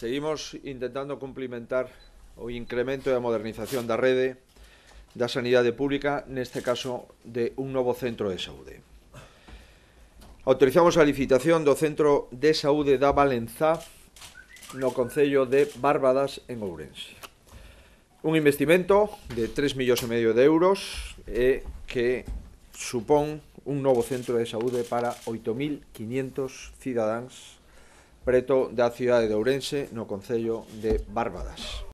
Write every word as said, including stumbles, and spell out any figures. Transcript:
Seguimos intentando complementar o incremento e a modernización da rede da sanidade pública, neste caso de un novo centro de saúde. Autorizamos a licitación do Centro de Saúde da Valenzá no concello de Bárbadas, en Ourense. Un investimento de tres millóns e medio de euros e que supón un novo centro de saúde para oito mil quinientos cidadáns preto da cidade de Ourense, no concello de Bárbadas.